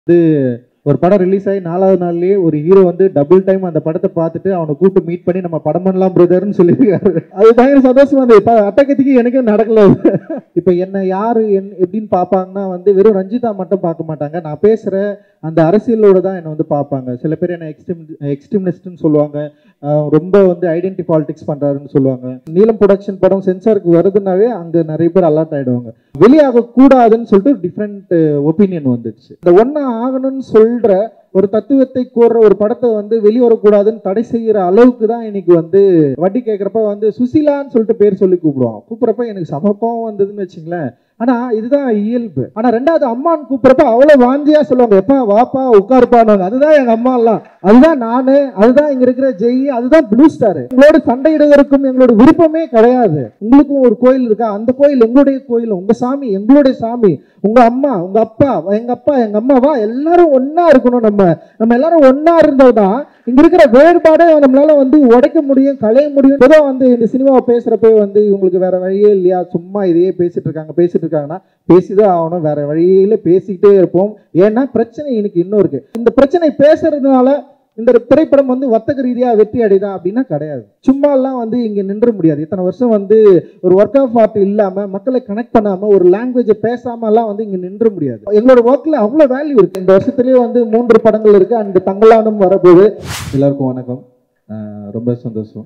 வந்து ஒரு படம் ரிலீஸ் ஆகி 4வது நாள்லயே ஒரு ஹீரோ வந்து டபுள் டைம் அந்த படத்தை பார்த்துட்டு அவனை கூப்பிட்டு மீட் பண்ணி நம்ம படம் பண்ணலாம் பிரதர்னு சொல்லியிருக்காரு. அது பயங்கர சந்தோஷமா இருந்தது. இப்ப அட்டகத்திக்கு எனக்கே நடக்கல. இப்ப என்ன யாரு எப்படின்னு பார்ப்பாங்கன்னா வந்து வெறும் ரஞ்சிதா மட்டும் பார்க்க மாட்டாங்க. நான் பேசுற அந்த அரசியலோட தான் என்னை வந்து பார்ப்பாங்க. சில பேர் என்ன எக்ஸ்ட்ரீமிஸ்ட்னு சொல்லுவாங்க, ரொம்ப வந்து ஐடென்டி பாலிடிக்ஸ் பண்றாருன்னு சொல்லுவாங்க. நீலம் ப்ரொடக்ஷன் படம் சென்சாருக்கு வருதுன்னாவே அங்க நிறைய பேர் அலர்ட் ஆயிடுவாங்க. வெளியாக கூடாதுன்னு சொல்லிட்டு டிஃப்ரெண்ட் ஒப்பீனியன் வந்துடுச்சு. இந்த ஒன்னா ஆகணும்னு சொல்ற ஒரு தத்துவத்தை கூறுற ஒரு படத்தை வந்து வெளிவரக்கூடாதுன்னு தடை செய்யற அளவுக்கு தான் இன்னைக்கு வந்து வட்டி கேட்கறப்ப வந்து சுசிலான்னு சொல்லிட்டு பேர் சொல்லி கூப்பிடுவோம். கூப்பிடுறப்ப எனக்கு சமக்கம் வந்ததுன்னு வச்சுங்களேன். ஆனா இதுதான் இயல்பு. ஆனா ரெண்டாவது அம்மான்னு கூப்பிடுறப்ப அவ்வளவு வாஞ்சியா சொல்லுவாங்க, எப்பா வாப்பா உட்காருப்பான்னு. அதுதான் எங்க அம்மா எல்லாம், அதுதான் நானு, அதுதான் இங்க இருக்கிற ஜெய், அதுதான் ப்ளூ ஸ்டார். உங்களோட சண்டையிடுவதற்கும் எங்களோட விருப்பமே கிடையாது. உங்களுக்கும் ஒரு கோயில் இருக்கா, அந்த கோயில் எங்களுடைய கோயில், உங்க சாமி எங்களுடைய சாமி, உங்க அம்மா உங்க அப்பா எங்க அம்மாவா, எல்லாரும் ஒன்னா இருக்கணும். நம்ம எல்லாரும் ஒன்னா இருந்தால்தான் இங்க இருக்கிற வேறுபாடே நம்மளால வந்து உடைக்க முடியும், களைய முடியும். ஏதோ வந்து இந்த சினிமாவை பேசுறப்ப வந்து இவங்களுக்கு வேற வழியே இல்லையா, சும்மா இதையே பேசிட்டு இருக்காங்கன்னா பேசிதான் ஆகணும், வேற வழியில பேசிக்கிட்டே இருப்போம். ஏன்னா பிரச்சனை இன்னைக்கு இன்னும் இருக்கு. இந்த பிரச்சனை பேசுறதுனால இந்த திரைப்படம் வந்து வர்த்தக ரீதியா வெற்றி அடைதா அப்படின்னா கிடையாது. சும்மா எல்லாம் வந்து இங்க நின்ற முடியாது. இத்தனை வருஷம் வந்து ஒரு ஒர்க் ஆஃப் ஆர்ட் இல்லாம, மக்களை கனெக்ட் பண்ணாம, ஒரு லாங்குவேஜை பேசாம எல்லாம் வந்து இங்க நின்ற முடியாது. எங்களோட ஒர்க்ல அவ்வளவு வேல்யூ இருக்கு. இந்த வருஷத்துலயே வந்து 3 படங்கள் இருக்கு. அந்த தங்கலானும் வரப்போகுது. எல்லாருக்கும் வணக்கம். ரொம்ப சந்தோஷம்.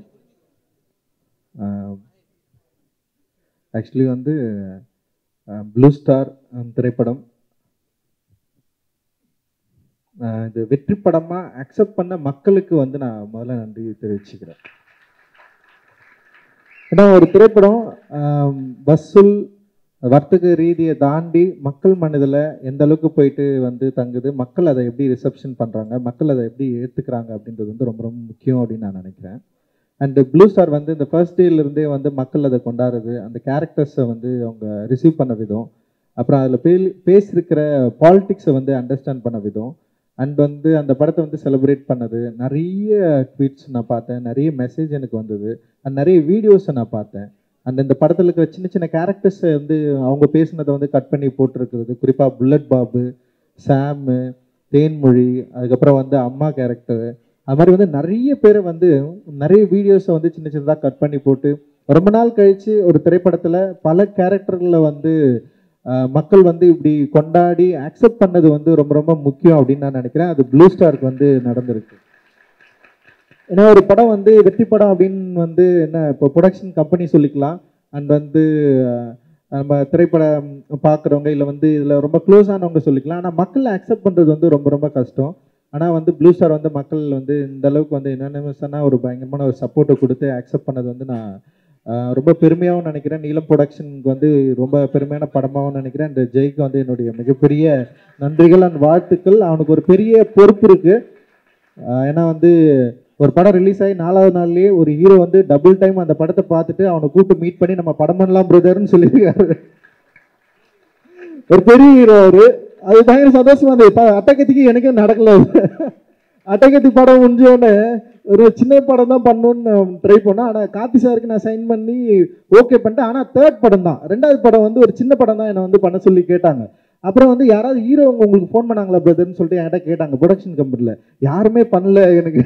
ஆக்சுவலி வந்து ப்ளூ ஸ்டார் திரைப்படம் இது வெற்றி படமா அக்செப்ட் பண்ண மக்களுக்கு வந்து நான் முதல்ல நன்றி தெரிவிச்சுக்கிறேன். ஏன்னா ஒரு திரைப்படம் வசூல் வர்த்தக ரீதியை தாண்டி மக்கள் மனதில் எந்த அளவுக்கு போயிட்டு வந்து தங்குது, மக்கள் அதை எப்படி ரிசப்ஷன் பண்ணுறாங்க, மக்கள் அதை எப்படி ஏற்றுக்கிறாங்க அப்படின்றது வந்து ரொம்ப ரொம்ப முக்கியம் அப்படின்னு நான் நினைக்கிறேன். அண்ட் ப்ளூ ஸ்டார் வந்து இந்த ஃபர்ஸ்ட் டேலேருந்தே வந்து மக்கள் அதை கொண்டாடுறது, அந்த கேரக்டர்ஸை வந்து அவங்க ரிசீவ் பண்ண விதம், அப்புறம் அதில் பேசியிருக்கிற பாலிட்டிக்ஸை வந்து அண்டர்ஸ்டாண்ட் பண்ண விதம், அண்ட் வந்து அந்த படத்தை வந்து செலிப்ரேட் பண்ணது, நிறைய ட்வீட்ஸ் நான் பார்த்தேன், நிறைய மெசேஜ் எனக்கு வந்தது, அண்ட் நிறைய வீடியோஸை நான் பார்த்தேன். அண்ட் இந்த படத்தில் இருக்கிற சின்ன சின்ன கேரக்டர்ஸை வந்து அவங்க பேசினதை வந்து கட் பண்ணி போட்டிருக்கிறது, குறிப்பாக புல்லட் பாபு, சாமு, தேன்மொழி, அதுக்கப்புறம் வந்து அம்மா கேரக்டரு, அது மாதிரி வந்து நிறைய பேரை வந்து நிறைய வீடியோஸை வந்து சின்ன சின்னதாக கட் பண்ணி போட்டு ரொம்ப நாள் கழித்து ஒரு திரைப்படத்தில் பல கேரக்டர்களை வந்து மக்கள் வந்து இப்படி கொண்டாடி அக்செப்ட் பண்ணது வந்து ரொம்ப ரொம்ப முக்கியம் அப்படின்னு நான் நினைக்கிறேன். அது ப்ளூ ஸ்டாருக்கு வந்து நடந்திருக்கு. ஏன்னா ஒரு படம் வந்து வெற்றி படம் அப்படின்னு வந்து என்ன இப்போ ப்ரொடக்ஷன் கம்பெனி சொல்லிக்கலாம், அண்ட் வந்து நம்ம திரைப்படம் பார்க்குறவங்க இல்லை வந்து இதில் ரொம்ப க்ளோஸ் ஆனவங்க சொல்லிக்கலாம். ஆனால் மக்களை அக்செப்ட் பண்ணுறது வந்து ரொம்ப ரொம்ப கஷ்டம். ஆனால் வந்து ப்ளூ ஸ்டார் வந்து மக்கள் வந்து இந்த அளவுக்கு வந்து என்னென்ன ஒரு பயங்கரமான ஒரு சப்போர்ட்டை கொடுத்து அக்செப்ட் பண்ணது வந்து நான் ரொம்ப பெருமையாகவும் நினைக்கிறேன். நீலம் ப்ரொடக்ஷனுக்கு வந்து ரொம்ப பெருமையான படமாகவும் நினைக்கிறேன். அந்த ஜெய்க்கு வந்து என்னுடைய மிகப்பெரிய நன்றிகள் அண்ட் வாழ்த்துக்கள். அவனுக்கு ஒரு பெரிய பொறுப்பு இருக்குது. ஏன்னா வந்து ஒரு படம் ரிலீஸ் ஆகி 4வது நாள்லயே ஒரு ஹீரோ வந்து டபுள் டைம் அந்த படத்தை பார்த்துட்டு அவனை கூப்பிட்டு மீட் பண்ணி நம்ம படம் பண்ணலாம் பிரதர்னு சொல்லியிருக்காரு. ஒரு பெரிய ஹீரோ அவரு. அது பயங்கர சந்தோஷமா இருந்தது. அட்டகத்திக்கு எனக்கே நடக்கல. அட்டகத்தி படம் முடிஞ்சோடனே ஒரு சின்ன படம் தான் பண்ணணும்னு ட்ரை பண்ணேன். ஆனால் கார்த்தி சாருக்கு நான் சைன் பண்ணி ஓகே பண்ணிட்டேன். ஆனால் 3rd படம் தான், 2வது படம் வந்து ஒரு சின்ன படம் தான் என்னை வந்து பண்ண சொல்லி கேட்டாங்க. அப்புறம் வந்து யாராவது ஹீரோ உங்களுக்கு ஃபோன் பண்ணாங்களா பிரதர்னு சொல்லிட்டு என்கிட்ட கேட்டாங்க ப்ரொடக்ஷன் கம்பெனியில். யாருமே பண்ணல எனக்கு.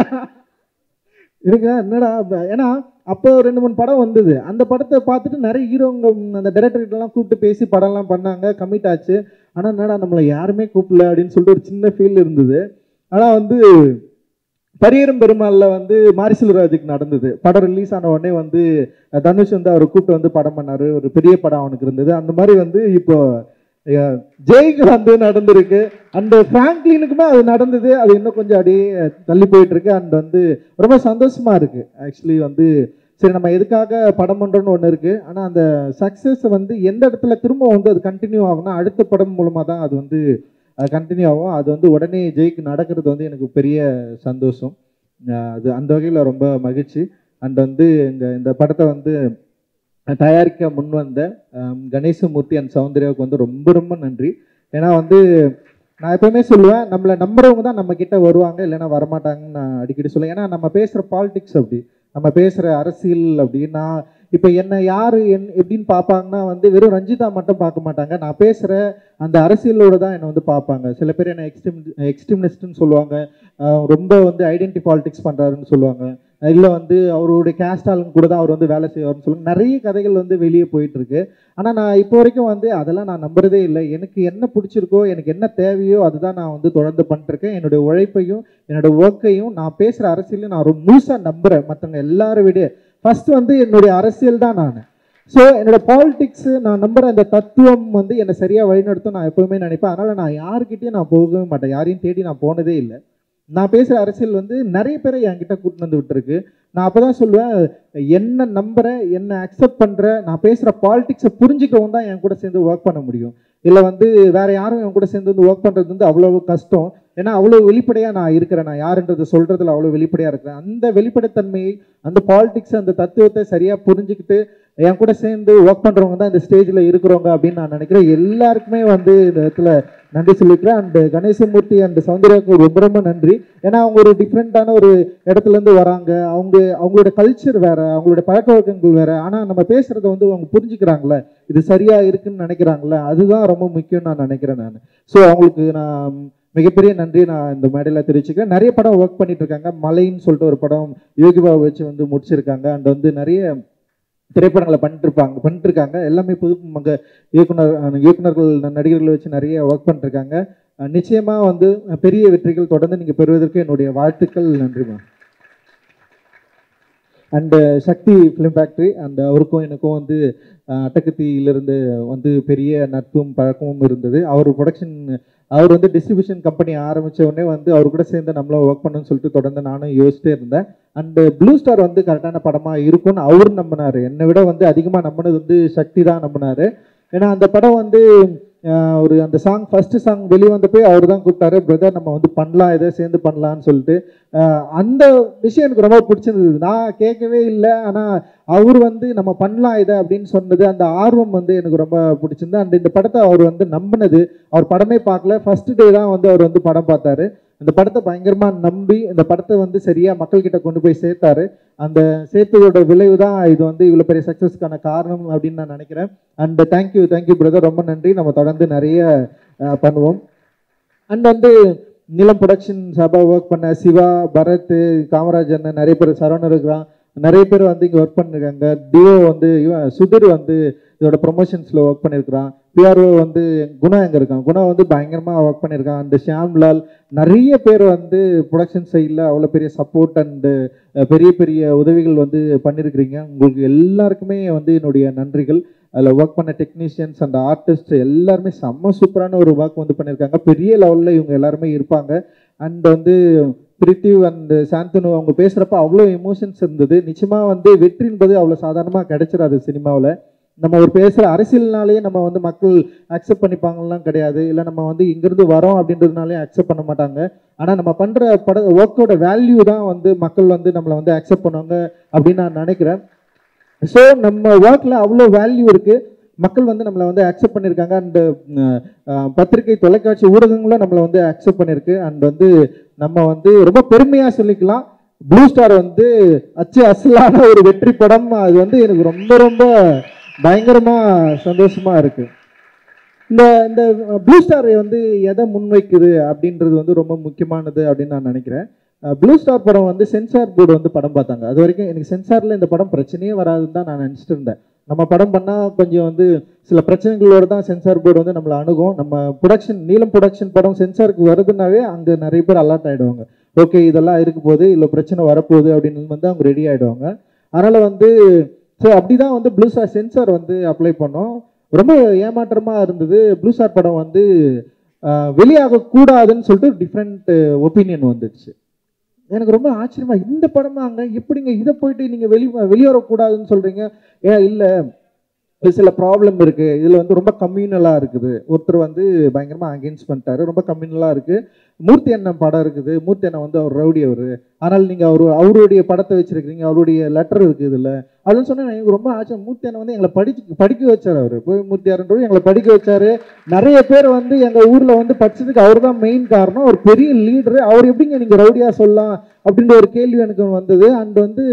என்னடா, ஏன்னா அப்போ 2-3 படம் வந்தது. அந்த படத்தை பார்த்துட்டு நிறைய ஹீரோங்க அந்த டைரக்டர்கிட்டலாம் கூப்பிட்டு பேசி படம்லாம் பண்ணாங்க, கமிட் ஆச்சு. ஆனால் என்னடா நம்மளை யாருமே கூப்பிடல அப்படின்னு சொல்லிட்டு ஒரு சின்ன ஃபீல் இருந்தது. ஆனால் வந்து பரியரும் பெருமாளில் வந்து மாரிசெல்வராஜுக்கு நடந்தது. படம் ரிலீஸ் ஆன உடனே வந்து தனுஷ் வந்து அவரை கூப்பிட்டு வந்து படம் பண்ணாரு. ஒரு பெரிய படம் அவனுக்கு இருந்தது. அந்த மாதிரி வந்து இப்போ ஜெய்க்கு வந்து நடந்திருக்கு. அந்த பிராங்க்லினுக்குமே அது நடந்தது. அது இன்னும் கொஞ்சம் அப்படியே தள்ளி போயிட்டு இருக்கு. அண்ட் வந்து ரொம்ப சந்தோஷமா இருக்கு. ஆக்சுவலி வந்து சரி நம்ம எதுக்காக படம் பண்ணுறோன்னு ஒன்று இருக்கு. ஆனால் அந்த சக்ஸஸ் வந்து எந்த இடத்துல திரும்ப வந்து அது கண்டினியூ ஆகும்னா அடுத்த படம் மூலமாக தான் அது வந்து கண்டினியூ ஆகும். அது வந்து உடனே ஜெய்க்கு நடக்கிறது வந்து எனக்கு பெரிய சந்தோஷம். அது அந்த வகையில் ரொம்ப மகிழ்ச்சி. அண்ட் வந்து இந்த படத்தை வந்து தயாரிக்க முன் வந்த கணேசமூர்த்தி அண்ட் சௌந்தர்யாவுக்கு வந்து ரொம்ப ரொம்ப நன்றி. ஏன்னா வந்து நான் எப்பவுமே சொல்லுவேன், நம்மளை நம்புறவங்க தான் நம்ம கிட்ட வருவாங்க, இல்லைன்னா வரமாட்டாங்கன்னு நான் அடிக்கடி சொல்லுவேன். ஏன்னா நம்ம பேசுகிற பாலிடிக்ஸ் அப்படி, நம்ம பேசுகிற அரசியல் அப்படி. நான் இப்போ என்ன யார் எப்படின்னு பார்ப்பாங்கன்னா வந்து வெறும் ரஞ்சிதா மட்டும் பார்க்க மாட்டாங்க, நான் பேசுகிற அந்த அரசியலோடு தான் என்னை வந்து பார்ப்பாங்க. சில பேர் என்னை எக்ஸ்ட்ரீமிஸ்ட்னு சொல்லுவாங்க, ரொம்ப வந்து ஐடென்டி பாலிடிக்ஸ் பண்ணுறாருன்னு சொல்லுவாங்க, இல்லை வந்து அவருடைய கேஸ்ட் ஆளுங்க கூட தான் அவர் வந்து வேலை செய்வார்னு சொல்லுவாங்க. நிறைய கதைகள் வந்து வெளியே போயிட்டுருக்கு. ஆனால் நான் இப்போ வரைக்கும் வந்து அதெல்லாம் நான் நம்புறதே இல்லை. எனக்கு என்ன பிடிச்சிருக்கோ, எனக்கு என்ன தேவையோ அதுதான் நான் வந்து தொடர்ந்து பண்ணிட்டுருக்கேன். என்னுடைய உழைப்பையும் என்னோடய ஒர்க்கையும் நான் பேசுகிற அரசியலையும் நான் ரொம்ப முழுசாக நம்புகிறேன். மற்றவங்க எல்லாரை விட ஃபஸ்ட்டு வந்து என்னுடைய அரசியல் தான் நான். ஸோ என்னோடய பாலிடிக்ஸு நான் நம்புகிற அந்த தத்துவம் வந்து என்னை சரியாக வழிநடத்தும் நான் எப்போவுமே நினைப்பேன். அதனால் நான் யாருக்கிட்டேயும் நான் போகவே மாட்டேன், யாரையும் தேடி நான் போனதே இல்லை. நான் பேசுகிற அரசியல் வந்து நிறைய பேரை என்கிட்ட கூட்டின்னு வந்து விட்டுருக்கு. நான் அப்போ தான் சொல்லுவேன், என்ன நம்புகிறேன், என்ன அக்செப்ட் பண்ணுறேன், நான் பேசுகிற பாலிடிக்ஸை புரிஞ்சுக்கிறவங்க தான் என் கூட சேர்ந்து ஒர்க் பண்ண முடியும். இல்லை வந்து வேறு யாரும் என் கூட சேர்ந்து வந்து ஒர்க் பண்ணுறது வந்து அவ்வளோ கஷ்டம். ஏன்னா அவ்வளோ வெளிப்படையாக நான் இருக்கிறேன், நான் யாருன்றது சொல்கிறதுல அவ்வளோ வெளிப்படையாக இருக்கிறேன். அந்த வெளிப்படைத்தன்மையை, அந்த பாலிடிக்ஸ், அந்த தத்துவத்தை சரியாக புரிஞ்சுக்கிட்டு என் கூட சேர்ந்து ஒர்க் பண்ணுறவங்க தான் இந்த ஸ்டேஜில் இருக்கிறவங்க அப்படின்னு நான் நினைக்கிறேன். எல்லாருக்குமே வந்து இந்த இடத்துல நன்றி சொல்லிக்கிறேன். அண்ட் கணேசமூர்த்தி அண்ட் சௌந்தர்யாவுக்கு ரொம்ப ரொம்ப நன்றி. ஏன்னா அவங்க ஒரு டிஃப்ரெண்ட்டான ஒரு இடத்துலேருந்து வராங்க, அவங்களோட கல்ச்சர் வேறு, அவங்களோட பழக்க வழக்கங்கள் வேறு. ஆனால் நம்ம பேசுகிறத வந்து அவங்க புரிஞ்சுக்கிறாங்களே, இது சரியாக இருக்குன்னு நினைக்கிறாங்களே, அதுதான் ரொம்ப முக்கியம் நான் நினைக்கிறேன் நான். ஸோ அவங்களுக்கு நான் மிகப்பெரிய நன்றி நான் இந்த மேடையில் தெரிவிச்சுக்கிறேன். நிறைய படம் ஒர்க் பண்ணிட்டு இருக்காங்க. மலைன்னு சொல்லிட்டு ஒரு படம் யோகிபாவை வச்சு வந்து முடிச்சிருக்காங்க. அண்ட் வந்து நிறைய திரைப்படங்களை பண்ணிட்டுருக்காங்க. எல்லாமே புது இயக்குனர்கள் நடிகர்களை வச்சு நிறைய ஒர்க் பண்ணிருக்காங்க. நிச்சயமாக வந்து பெரிய வெற்றிகள் தொடர்ந்து நீங்கள் பெறுவதற்கு என்னுடைய வாழ்த்துக்கள். நன்றிமா. And Sakthi film factory and அவருக்கும் எனக்கும் வந்து அட்டகத்தியிலிருந்து வந்து பெரிய நட்பும் பழக்கமும் இருந்தது. அவர் வந்து டிஸ்ட்ரிபியூஷன் கம்பெனி ஆரம்பித்த உடனே வந்து அவர் கூட சேர்ந்து நம்மளும் ஒர்க் பண்ணணும்னு சொல்லிட்டு தொடர்ந்து நானும் யோசிச்சிட்டே இருந்தேன். அண்டு ப்ளூ ஸ்டார் வந்து கரெக்டான படமாக இருக்கும்னு அவர் நம்பினார். என்னை விட வந்து அதிகமாக நம்பினது வந்து சக்தி தான் நம்பினார். ஏன்னா அந்த படம் வந்து ஒரு அந்த சாங் ஃபஸ்ட்டு சாங் வெளியே வந்தப்போ அவர் தான் கூப்பிட்டாரு, பிரதர் நம்ம வந்து பண்ணலாம், இதை சேர்ந்து பண்ணலான்னு சொல்லிட்டு. அந்த விஷயம் எனக்கு ரொம்ப பிடிச்சிருந்தது. நான் கேட்கவே இல்லை, ஆனால் அவர் வந்து நம்ம பண்ணலாம் இதை அப்படின்னு சொன்னது, அந்த ஆர்வம் வந்து எனக்கு ரொம்ப பிடிச்சிருந்து. அண்ட் இந்த படத்தை அவர் வந்து நம்பினது, அவர் படமே பார்க்கல, ஃபர்ஸ்ட் டே தான் வந்து அவர் வந்து படம் பார்த்தாரு. இந்த படத்தை பயங்கரமாக நம்பி இந்த படத்தை வந்து சரியாக மக்கள்கிட்ட கொண்டு போய் சேர்த்தாரு. அந்த சேர்த்ததோட விளைவு தான் இது வந்து இவ்வளோ பெரிய சக்ஸஸ்க்கான காரணம் அப்படின்னு நான் நினைக்கிறேன். அண்ட் தேங்க்யூ பிரதர், ரொம்ப நன்றி. நம்ம தொடர்ந்து நிறைய பண்ணுவோம். அண்ட் வந்து நீலம் ப்ரொடக்ஷன் சார்பாக ஒர்க் பண்ண சிவா, பரத், காமராஜன், நிறைய பேர், சரவணன் இருக்கிறான், நிறைய பேர் வந்து இங்கே ஒர்க் பண்ணியிருக்காங்க. டிஓ வந்து சுதீர் வந்து இதோட ப்ரொமோஷன்ஸில் ஒர்க் பண்ணியிருக்கிறான். பிஆர்ஓ வந்து குணா எங்கே இருக்கான், குணா வந்து பயங்கரமாக ஒர்க் பண்ணியிருக்கான். அண்டு ஷியாம்லால், நிறைய பேர் வந்து ப்ரொடக்ஷன் சைடில் அவ்வளோ பெரிய சப்போர்ட் அண்டு பெரிய பெரிய உதவிகள் வந்து பண்ணியிருக்கிறீங்க. உங்களுக்கு எல்லாருக்குமே வந்து என்னுடைய நன்றிகள். அதில் ஒர்க் பண்ண டெக்னீஷியன்ஸ் அண்ட் ஆர்டிஸ்ட் எல்லாருமே செம்ம சூப்பரான ஒரு ஒர்க் வந்து பண்ணியிருக்காங்க. பெரிய லெவலில் இவங்க எல்லாருமே இருப்பாங்க. அண்ட் வந்து பிரித்திவ் அண்ட் சாந்தனு அவங்க பேசுகிறப்ப அவ்வளோ எமோஷன்ஸ் இருந்தது. நிச்சயமாக வந்து வெற்றி என்பது அவ்வளோ சாதாரணமாக கிடைச்சிடாது சினிமாவில். நம்ம ஒரு பேசுகிற அரசியல்னாலேயே நம்ம வந்து மக்கள் அக்செப்ட் பண்ணிப்பாங்கலாம் கிடையாது, இல்லை நம்ம வந்து இங்கேருந்து வரோம் அப்படின்றதுனாலே அக்செப்ட் பண்ண மாட்டாங்க. ஆனால் நம்ம பண்ணுற ஒர்க்கோட வேல்யூ தான் வந்து மக்கள் வந்து நம்மளை வந்து அக்செப்ட் பண்ணுவாங்க அப்படின்னு நான் நினைக்கிறேன். ஸோ நம்ம ஒர்க்கில் அவ்வளோ வேல்யூ இருக்குது, மக்கள் வந்து நம்மளை வந்து அக்செப்ட் பண்ணியிருக்காங்க. அண்டு பத்திரிகை, தொலைக்காட்சி ஊடகங்களும் நம்மளை வந்து அக்செப்ட் பண்ணியிருக்கு. அண்ட் வந்து நம்ம வந்து ரொம்ப பெருமையாக சொல்லிக்கலாம், ப்ளூ ஸ்டார் வந்து அசலான ஒரு வெற்றி படம். அது வந்து எனக்கு ரொம்ப ரொம்ப பயங்கரமாக சந்தோஷமாக இருக்குது. இந்த ப்ளூ ஸ்டார் வந்து எதை முன்வைக்குது அப்படின்றது வந்து ரொம்ப முக்கியமானது அப்படின்னு நான் நினைக்கிறேன். ப்ளூ ஸ்டார் படம் வந்து சென்சார் போர்டு வந்து படம் பார்த்தாங்க. அது வரைக்கும் எனக்கு சென்சாரில் இந்த படம் பிரச்சனையே வராதுன்னு தான் நான் நினச்சிட்டு இருந்தேன். நம்ம படம் பண்ணால் கொஞ்சம் வந்து சில பிரச்சனைகளோடு தான் சென்சார் போர்டு வந்து நம்மளை அணுகும். நம்ம நீலம் ப்ரொடக்ஷன் படம் சென்சாருக்கு வருதுன்னாவே அங்கே நிறைய பேர் அலர்ட் ஆகிடுவாங்க. ஓகே இதெல்லாம் இருக்க போகுது, இல்லை பிரச்சனை வரப்போகுது அப்படின்னு வந்து அவங்க ரெடி ஆகிடுவாங்க. அதனால் வந்து ஸோ அப்படி தான் வந்து ப்ளூ ஸ்டார் சென்சார் வந்து அப்ளை பண்ணோம். ரொம்ப ஏமாற்றமாக இருந்தது. ப்ளூ ஸ்டார் படம் வந்து வெளியாகக்கூடாதுன்னு சொல்லிட்டு டிஃப்ரெண்ட் ஒப்பீனியன் வந்துடுச்சு. எனக்கு ரொம்ப ஆச்சரியமா, இந்த படமாங்க எப்படிங்க இதை போயிட்டு நீங்கள் வெளியேறக்கூடாதுன்னு சொல்கிறீங்க? இல்லை சில ப்ராப்ளம் இருக்குது, இதில் வந்து ரொம்ப கம்யூனலாக இருக்குது. ஒருத்தர் வந்து பயங்கரமாக அகெயின்ஸ்ட் பண்ணிட்டாரு, ரொம்ப கம்யூனலாக இருக்குது. மூர்த்தி அண்ணன் படம் இருக்குது, மூர்த்தி அண்ணன் வந்து அவர் ரவுடி அவர், ஆனால் நீங்கள் அவருடைய படத்தை வச்சுருக்கிறீங்க, அவருடைய லெட்டர் இருக்குது இதில் அதுன்னு சொன்னால் எனக்கு ரொம்ப ஆச்சரியம். மூர்த்தி அண்ணன் வந்து எங்களை படிக்க வச்சார். அவர் போய் மூர்த்தி அண்ணன் எங்களை படிக்க வச்சார். நிறைய பேர் வந்து எங்கள் ஊரில் வந்து படித்ததுக்கு அவர் தான் மெயின் காரணம், ஒரு பெரிய லீடரு. அவர் எப்படிங்க நீங்கள் ரவுடியாக சொல்லலாம் அப்படின்ற ஒரு கேள்வி எனக்கு வந்தது. அண்ட் வந்து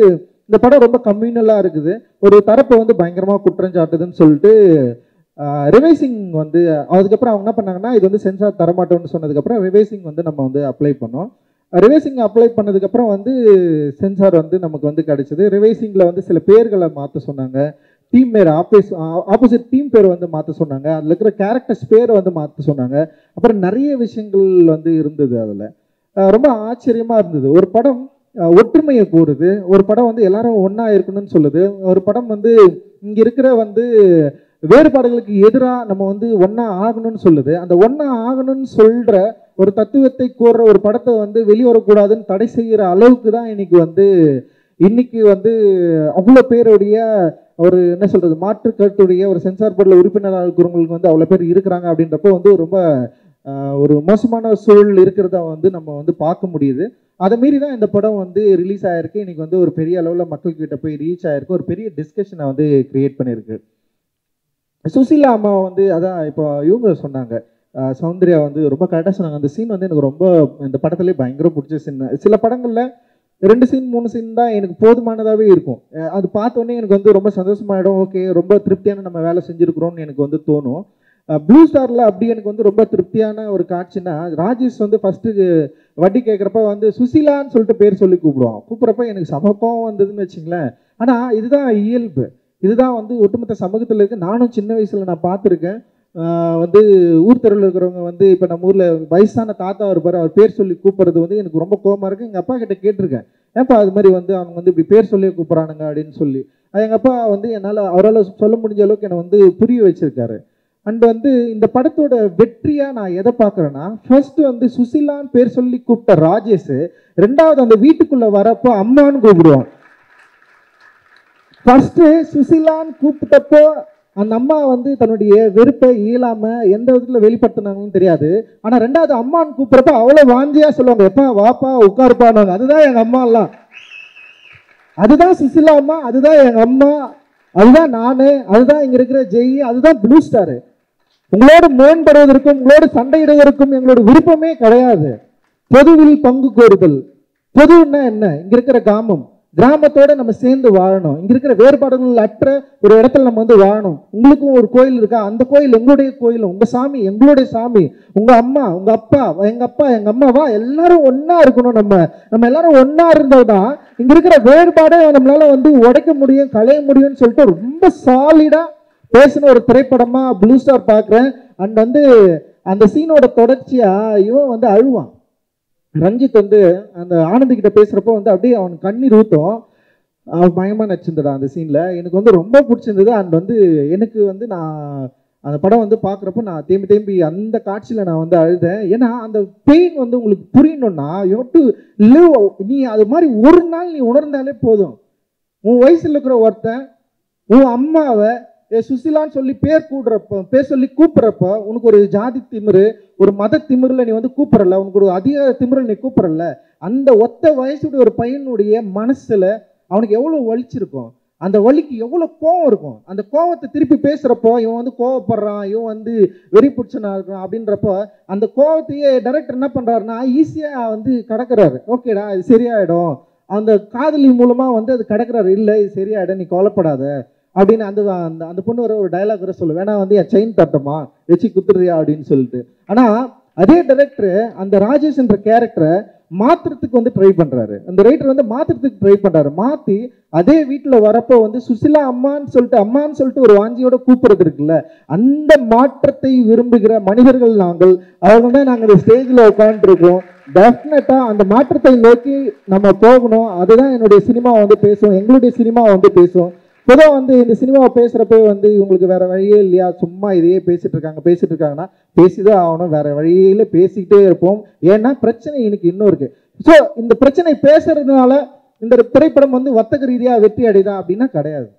இந்த படம் ரொம்ப கம்யூனலாக இருக்குது. ஒரு தரப்பை வந்து பயங்கரமாக குற்றஞ்சாட்டுதுன்னு சொல்லிட்டு ரிவைசிங் வந்து அதுக்கப்புறம் அவங்க என்ன பண்ணாங்கன்னா இது வந்து சென்சார் தரமாட்டோம்னு சொன்னதுக்கப்புறம் ரிவைசிங் வந்து நம்ம வந்து அப்ளை பண்ணோம். ரிவைசிங் அப்ளை பண்ணதுக்கப்புறம் வந்து சென்சார் வந்து நமக்கு வந்து கிடைச்சது. ரிவைசிங்கில் வந்து சில பேர்களை மாற்ற சொன்னாங்க, டீம் பேர் ஆப்போசிட் டீம் பேர் வந்து மாற்ற சொன்னாங்க, அதில் இருக்கிற கேரக்டர்ஸ் பேரை வந்து மாற்ற சொன்னாங்க. அப்புறம் நிறைய விஷயங்கள் வந்து இருந்தது. அதில் ரொம்ப ஆச்சரியமாக இருந்தது. ஒரு படம் ஒற்றுமையை கூறுது, ஒரு படம் வந்து எல்லாரும் ஒன்றா இருக்கணும்னு சொல்லுது, ஒரு படம் வந்து இங்கே இருக்கிற வந்து வேறுபாடுகளுக்கு எதிராக நம்ம வந்து ஒன்றா ஆகணும்னு சொல்லுது. அந்த ஒன்றா ஆகணும்னு சொல்கிற ஒரு தத்துவத்தை கூறுற ஒரு படத்தை வந்து வெளிவரக்கூடாதுன்னு தடை செய்கிற அளவுக்கு தான் இன்னைக்கு வந்து அவ்வளோ பேருடைய ஒரு என்ன சொல்கிறது மாற்று கருத்துடைய ஒரு சென்சார் போர்டில் உறுப்பினராக இருக்கிறவங்களுக்கு வந்து அவ்வளோ பேர் இருக்கிறாங்க. அப்படின்றப்போ வந்து ரொம்ப ஒரு மோசமான சூழல் இருக்கிறத வந்து நம்ம வந்து பார்க்க முடியுது. அதை மீறி தான் இந்த படம் வந்து ரிலீஸ் ஆகிருக்கு. இன்னைக்கு வந்து ஒரு பெரிய அளவில் மக்கள்கிட்ட போய் ரீச் ஆகிருக்கு, ஒரு பெரிய டிஸ்கஷனை வந்து கிரியேட் பண்ணியிருக்கு. சுசீலா அம்மா வந்து அதான் இப்போ இவங்க சொன்னாங்க, சௌந்தர்யா வந்து ரொம்ப கரெக்டாக சொன்னாங்க. அந்த சீன் வந்து எனக்கு ரொம்ப இந்த படத்துலேயே பயங்கர பிடிச்ச சீன். சில படங்களில் 2 சீன் 3 சீன் தான் எனக்கு போதுமானதாகவே இருக்கும். அது பார்த்தோன்னே எனக்கு வந்து ரொம்ப சந்தோஷமாயிடும். ஓகே, ரொம்ப திருப்தியான நம்ம வேலை செஞ்சுருக்கிறோம்னு எனக்கு வந்து தோணும். ப்ளூ ஸ்டாரில் அப்படி எனக்கு வந்து ரொம்ப திருப்தியான ஒரு காட்சின்னா, ராஜேஷ் வந்து ஃபஸ்ட்டு வட்டி கேட்குறப்ப வந்து சுசீலான்னு சொல்லிட்டு பேர் சொல்லி கூப்பிடுவான். கூப்பிட்றப்ப எனக்கு சமக்கம் வந்ததுன்னு வச்சுங்களேன். ஆனால் இதுதான் இயல்பு, இதுதான் வந்து ஒட்டுமொத்த சமூகத்தில் இருக்குது. நானும் சின்ன வயசில் நான் பார்த்துருக்கேன். வந்து ஊர் தெருவில் இருக்கிறவங்க வந்து இப்போ நம்ம ஊரில் வயசான தாத்தா இருப்பார், அவர் பேர் சொல்லி கூப்பிட்றது வந்து எனக்கு ரொம்ப கோபமாக இருக்குது. எங்கள் அப்பா கிட்ட கேட்டிருக்கேன், ஏன்ப்பா அது மாதிரி வந்து அவங்க வந்து இப்படி பேர் சொல்லி கூப்பிட்றானுங்க அப்படின்னு சொல்லி. எங்கள் அப்பா வந்து அவரால் சொல்ல முடிஞ்ச அளவுக்கு என்னை வந்து புரிய வச்சிருக்காரு. அண்ட் வந்து இந்த படத்தோட வெற்றியாக நான் எதை பார்க்குறேன்னா, ஃபர்ஸ்ட் வந்து சுசிலான்னு பேர் சொல்லி கூப்பிட்ட ராஜேஷ், ரெண்டாவது அந்த வீட்டுக்குள்ளே வரப்போ அம்மான்னு கூப்பிடுவான். ஃபர்ஸ்ட் சுசிலான்னு கூப்பிட்டப்போ அந்த அம்மா வந்து தன்னுடைய வெறுப்பை இயலாம எந்த விதத்துல வெளிப்படுத்தினாங்கன்னு தெரியாது. ஆனா ரெண்டாவது அம்மான்னு கூப்பிட்றப்ப அவ்வளவு வாஞ்சியா சொல்லுவாங்க, எப்பா வாப்பா உட்காருப்பானாங்க. அதுதான் எங்க அம்மா எல்லாம், அதுதான் சுசிலா அம்மா, அதுதான் எங்க அம்மா, அதுதான் நானு, அதுதான் இங்க இருக்கிற ஜெய், அதுதான் ப்ளூ ஸ்டாரு. உங்களோடு மேம்படுவதற்கும் உங்களோடு சண்டையிடுவதற்கும் எங்களோட விருப்பமே கிடையாது. பொதுவில் பங்கு கோருதல். பொதுன்னா என்ன? இங்க இருக்கிற கிராமத்தோட நம்ம சேர்ந்து வாழணும். இங்க இருக்கிற வேறுபாடுகள் அற்ற ஒரு இடத்துல நம்ம வந்து வாழணும். உங்களுக்கும் ஒரு கோயில் இருக்கா, அந்த கோயில் எங்களுடைய கோயில், உங்க சாமி எங்களுடைய சாமி, உங்க அம்மா உங்க அப்பா எங்க அம்மாவா, எல்லாரும் ஒன்னா இருக்கணும். நம்ம எல்லாரும் ஒன்னா இருந்தோம்தான் இங்க இருக்கிற வேறுபாடை நம்மளால வந்து உடைக்க முடியும், களைய முடியும்னு சொல்லிட்டு ரொம்ப சாலிடா பேசின ஒரு திரைப்படமா ப்ளூ ஸ்டார் பார்க்குறேன். அண்ட் வந்து அந்த சீனோட தொடர்ச்சியா இவன் வந்து அழுவான். ரஞ்சித் வந்து அந்த ஆனந்தி கிட்ட பேசுறப்போ வந்து அப்படியே அவன் கண்ணீர் ஊத்தும். அவன் பயமா நடிச்சிருந்தடா அந்த சீன்ல, எனக்கு வந்து ரொம்ப பிடிச்சிருந்தது. அண்ட் வந்து எனக்கு வந்து நான் அந்த படம் வந்து பார்க்குறப்போ நான் தேம்பி அந்த காட்சியில நான் வந்து அழுதேன். ஏன்னா அந்த பெயின் வந்து உங்களுக்கு புரியணும்னா யூ ஹேவ் டு லிவ். நீ அது மாதிரி ஒரு நாள் நீ உணர்ந்தாலே போதும். உன் வயசுல இருக்கிற ஒருத்தன் உன் அம்மாவை சுசிலான்னு சொல்லி பேர் சொல்லி கூப்பிட்றப்ப உனக்கு ஒரு ஜாதி திமிரு, ஒரு மத திமிரில் நீ வந்து கூப்பிடல, உனக்கு ஒரு அதிகார திமிரில் நீ கூப்பிடல. அந்த ஒத்த வயசுடைய ஒரு பையனுடைய மனசுல அவனுக்கு எவ்வளோ வலிச்சிருக்கும், அந்த வலிக்கு எவ்வளோ கோவம் இருக்கும். அந்த கோவத்தை திருப்பி பேசுறப்போ இவன் வந்து கோவப்படுறான், இவன் வந்து வெறி பிடிச்சனா இருக்கான் அப்படின்றப்போ அந்த கோவத்தையே டைரக்டர் என்ன பண்றாருன்னா ஈஸியா வந்து கடக்கிறாரு. ஓகேடா இது சரியாயிடும், அந்த காதலி மூலமா வந்து அது கடக்கிறாரு. இல்லை இது சரியாயிடும், நீ கவலைப்படாத அப்படின்னு அந்த அந்த பொண்ணு ஒரு டைலாக் வர சொல்லு, வேணா வந்து என் செயின் தட்டமா வச்சு குத்துறியா அப்படின்னு சொல்லிட்டு. ஆனா அதே டைரக்டர் அந்த ராஜேஷ் என்ற கேரக்டரை மாத்திரத்துக்கு வந்து ட்ரை பண்றாரு. அந்த ரைட்டர் வந்து மாத்திரத்துக்கு ட்ரை பண்றாரு. மாத்தி அதே வீட்டில் வரப்போ வந்து சுசிலா அம்மான்னு சொல்லிட்டு ஒரு வாஞ்சியோட கூப்பிடுறது இருக்குல்ல, அந்த மாற்றத்தை விரும்புகிற மனிதர்கள் நாங்கள். அவங்க தான் நாங்கள் இந்த ஸ்டேஜில் உட்காந்துருக்கோம். டெஃபினட்டா அந்த மாற்றத்தை நோக்கி நம்ம போகணும். அதுதான் என்னுடைய சினிமா வந்து பேசும், எங்களுடைய சினிமா வந்து பேசும். பொதுவாக வந்து இந்த சினிமாவை பேசுகிறப்ப வந்து இவங்களுக்கு வேற வழியே இல்லையா, சும்மா இதையே பேசிட்டு இருக்காங்கன்னா பேசிதான் ஆகணும், வேற வழியில பேசிக்கிட்டே இருப்போம். ஏன்னா பிரச்சனை இன்னைக்கு இன்னும் இருக்கு. ஸோ இந்த பிரச்சனை பேசுறதுனால இந்த திரைப்படம் வந்து வர்த்தக ரீதியாக வெற்றி அடைதா அப்படின்னா கிடையாது.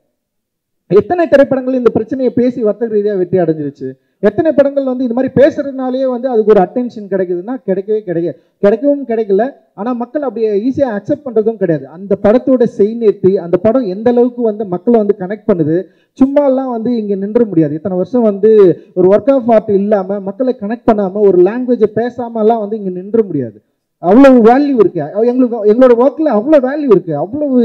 எத்தனை திரைப்படங்கள் இந்த பிரச்சனையை பேசி வர்த்தக ரீதியாக வெற்றி அடைஞ்சிருச்சு. எத்தனை படங்கள் வந்து இது மாதிரி பேசுறதுனாலே வந்து அதுக்கு ஒரு அட்டென்ஷன் கிடைக்குதுன்னா கிடைக்கவும் கிடைக்கல. ஆனால் மக்கள் அப்படியே ஈஸியாக அக்செப்ட் பண்ணுறதும் கிடையாது. அந்த படத்தோட செய்நேர்த்தி, அந்த படம் எந்த அளவுக்கு வந்து மக்களை வந்து கனெக்ட் பண்ணுது, சும்மாலாம் வந்து இங்கே நின்ற முடியாது. இத்தனை வருஷம் வந்து ஒரு ஒர்க் ஆஃப் ஆர்ட் இல்லாமல் மக்களை கனெக்ட் பண்ணாமல் ஒரு லாங்குவேஜை பேசாமலாம் வந்து இங்கே நின்ற முடியாது. அவ்வளவு வேல்யூ இருக்கு எங்களோட ஒர்க்கில், அவ்வளோ வேல்யூ இருக்கு, அவ்வளவு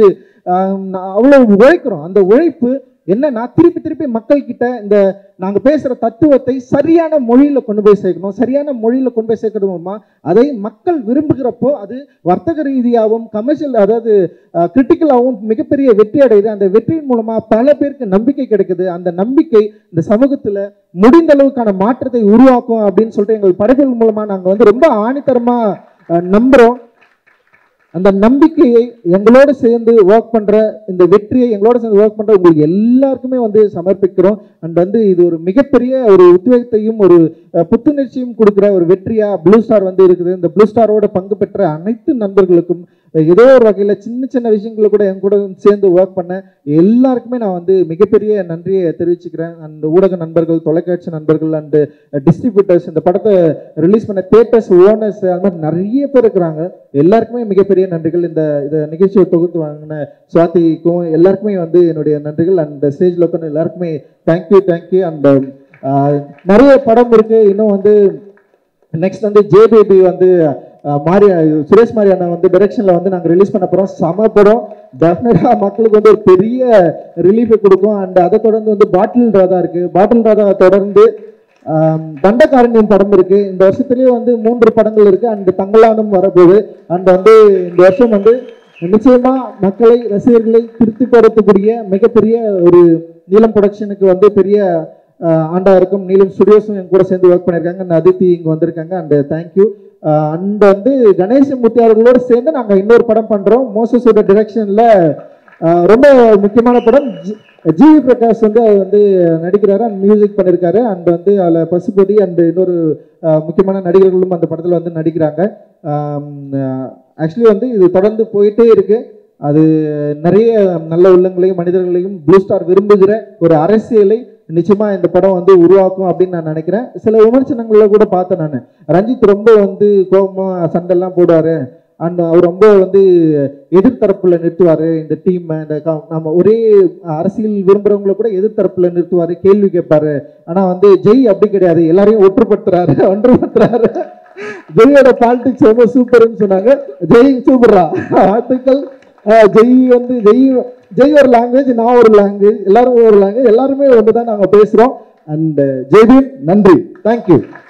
அவ்வளோ உழைக்கிறோம். அந்த உழைப்பு என்னன்னா திருப்பி திருப்பி மக்கள் கிட்ட இந்த நாங்க பேசுற தத்துவத்தை சரியான மொழியில கொண்டு போய் சேர்க்கணும். சரியான மொழியில கொண்டு போய் சேர்க்கறது மூலமா அதை மக்கள் விரும்புகிறப்போ அது வர்த்தக ரீதியாகவும் கமர்ஷியல், அதாவது கிரிட்டிக்கலாகவும் மிகப்பெரிய வெற்றி அடையுது. அந்த வெற்றியின் மூலமா பல பேருக்கு நம்பிக்கை கிடைக்குது. அந்த நம்பிக்கை இந்த சமூகத்துல முடிந்த அளவுக்கான மாற்றத்தை உருவாக்கும் அப்படின்னு சொல்லிட்டு எங்கள் படைப்புகள் மூலமா நாங்க வந்து ரொம்ப ஆணித்தரமா நம்புறோம். அந்த நம்பிக்கையை எங்களோட சேர்ந்து ஒர்க் பண்ற, இந்த வெற்றியை எங்களோட சேர்ந்து ஒர்க் பண்ற உங்களுக்கு எல்லாருக்குமே வந்து சமர்ப்பிக்கிறோம். அண்ட் வந்து இது ஒரு மிகப்பெரிய ஒரு உத்வேகத்தையும் ஒரு புத்துணர்ச்சியும் கொடுக்குற ஒரு வெற்றியா ப்ளூ ஸ்டார் வந்து இருக்குது. இந்த ப்ளூ ஸ்டாரோட பங்கு பெற்ற அனைத்து நண்பர்களுக்கும் ஏதோ ஒரு வகையில் சின்ன சின்ன விஷயங்களை கூட என் கூட சேர்ந்து ஒர்க் பண்ண எல்லாருக்குமே நான் வந்து மிகப்பெரிய நன்றியை தெரிவிச்சுக்கிறேன். அண்ட் ஊடக நண்பர்கள், தொலைக்காட்சி நண்பர்கள் அண்டு டிஸ்ட்ரிபியூட்டர்ஸ், இந்த படத்தை ரிலீஸ் பண்ண தியேட்டர்ஸ் ஓனர்ஸ், அது மாதிரி நிறைய பேர் இருக்கிறாங்க. எல்லாருக்குமே மிகப்பெரிய நன்றிகள். இந்த நிகழ்ச்சியை தொகுத்து வாங்கின சுவாதிக்கும் எல்லாருக்குமே வந்து என்னுடைய நன்றிகள். அண்ட் ஸ்டேஜில் உட்காந்து எல்லாருக்குமே தேங்க்யூ. அண்ட் நிறைய படம் இருக்கு. இன்னும் வந்து நெக்ஸ்ட் வந்து ஜே பேபி வந்து சுரேஷ் மாரி அண்ணா வந்து டைரக்ஷன்ல வந்து நாங்கள் ரிலீஸ் பண்ண போறோம். சம படம், டெஃபினட்டா மக்களுக்கு வந்து ஒரு பெரிய ரிலீஃபை கொடுக்கும். அண்ட் அதை தொடர்ந்து வந்து பாட்டில் ராதா இருக்கு. பாட்டில் ராதா தொடர்ந்து தண்டகாரண்யம் படம் இருக்கு. இந்த வருஷத்துலயே வந்து 3 படங்கள் இருக்கு. அண்ட் தங்கலானும் வரப்போகுது. அண்ட் வந்து இந்த வருஷம் வந்து நிச்சயமா மக்களை, ரசிகர்களை திருப்தி படுத்தக்கூடிய மிகப்பெரிய ஒரு நீலம் ப்ரொடக்ஷனுக்கு வந்து பெரிய ஆண்டா இருக்கும். நீலம் ஸ்டுடியோஸும் என் கூட சேர்ந்து ஒர்க் பண்ணியிருக்காங்க. அண்ட் அதித்தி இங்கே வந்திருக்காங்க. And thank you. அண்ட் வந்து கணேசமூர்த்தி அவர்களோடு சேர்ந்து நாங்கள் இன்னொரு படம் பண்றோம். மோசஸோட டிரெக்ஷன்ல ரொம்ப முக்கியமான படம். ஜிவி பிரகாஷ் வந்து அவர் வந்து நடிக்கிறாரு அண்ட் மியூசிக் பண்ணியிருக்காரு. அண்ட் வந்து அதில் பசுபதி அண்ட் இன்னொரு முக்கியமான நடிகர்களும் அந்த படத்தில் வந்து நடிக்கிறாங்க. ஆக்சுவலி வந்து இது தொடர்ந்து போயிட்டே இருக்கு. அது நிறைய நல்ல உள்ளங்களையும் மனிதர்களையும் ப்ளூ ஸ்டார் விரும்புகிற ஒரு அரசியலை நிச்சயமா இந்த படம் வந்து உருவாக்கும் அப்படின்னு நான் நினைக்கிறேன். சில விமர்சனங்களை கூட பார்த்தேன் நான். ரஞ்சித் ரொம்ப வந்து கோபமா சண்டெல்லாம் போடுவாரு. அண்ட் அவர் ரொம்ப வந்து எதிர்த்தரப்புல நிறுத்துவாரு இந்த டீம். இந்த நம்ம ஒரே அரசியல் விரும்புறவங்களை கூட எதிர்த்தரப்புல நிறுத்துவாரு, கேள்வி கேட்பாரு. ஆனா வந்து ஜெய் அப்படி கிடையாது, எல்லாரையும் ஒன்றுபடுத்துறாரு. ஜெயோட பாலிடிக்ஸ் ரொம்ப சூப்பர்னு சொன்னாங்க. ஜெய் சூப்பரா, வாழ்த்துக்கள். ஜெய் ஒரு லாங்குவேஜ், நான் ஒரு லாங்குவேஜ், எல்லாரும் ஒரு லாங்குவேஜ், எல்லாருமே வந்து தான் நாங்கள் பேசுறோம். அண்ட் ஜெய்பீம் நன்றி, தேங்க்யூ.